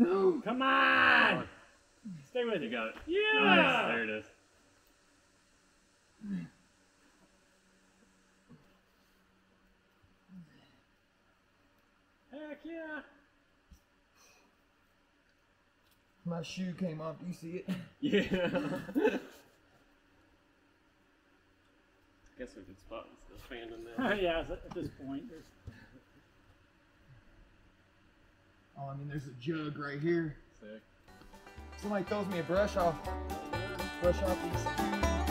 No. Come on. Stay with it. You got it. Yeah. Nice. There it is. Heck yeah. My shoe came off. Do you see it? Yeah. Guess we could spot the fan in there. Yeah, at this point. Oh, I mean, there's a jug right here. Sick. Somebody throws me a brush off. Brush off these.